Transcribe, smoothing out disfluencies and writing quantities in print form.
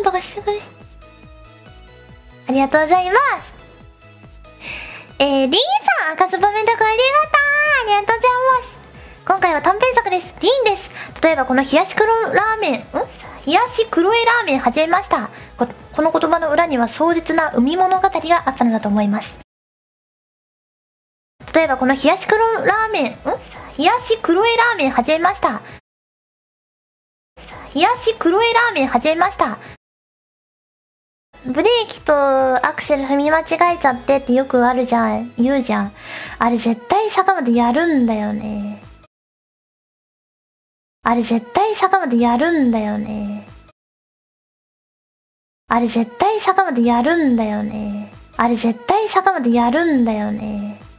とかしてくれ。ありがとうございます。リンさん、赤スパメンタクありがとう。ありがとうございます。今回は短編作です。リンです。例えばこの冷やし黒ラーメン、冷やし黒いラーメン始めました。この言葉の裏には壮絶な海物語があったのだと思います。例えばこの冷やし黒ラーメン、冷やし黒いラーメン始めました。冷やし黒いラーメン始めました。ブレーキとアクセル踏み間違えちゃってってよくあるじゃん、言うじゃん。あれ絶対坂までやるんだよね。あれ絶対坂までやるんだよね。あれ絶対坂までやるんだよね。あれ絶対坂までやるんだよね。